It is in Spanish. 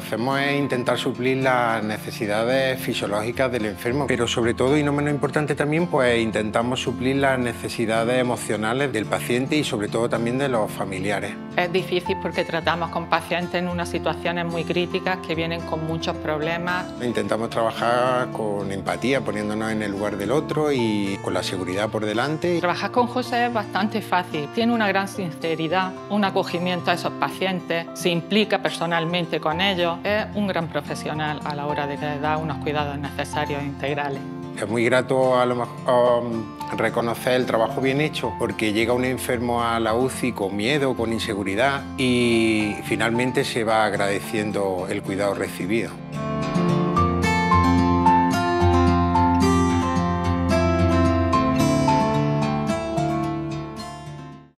hacemos es intentar suplir las necesidades fisiológicas del enfermo, pero sobre todo, y no menos importante también, pues intentamos suplir las necesidades emocionales del paciente y sobre todo también de los familiares. Es difícil porque tratamos con pacientes en unas situaciones muy críticas que vienen con muchos problemas. Intentamos trabajar con empatía, poniéndonos en el lugar del otro y con la seguridad por delante. Trabajar con José es bastante fácil. Tiene una gran sinceridad, un acogimiento a esos pacientes, se implica personalmente con ellos. Es un gran profesional a la hora de dar unos cuidados necesarios e integrales. Es muy grato a lo mejor reconocer el trabajo bien hecho, porque llega un enfermo a la UCI con miedo, con inseguridad y finalmente se va agradeciendo el cuidado recibido.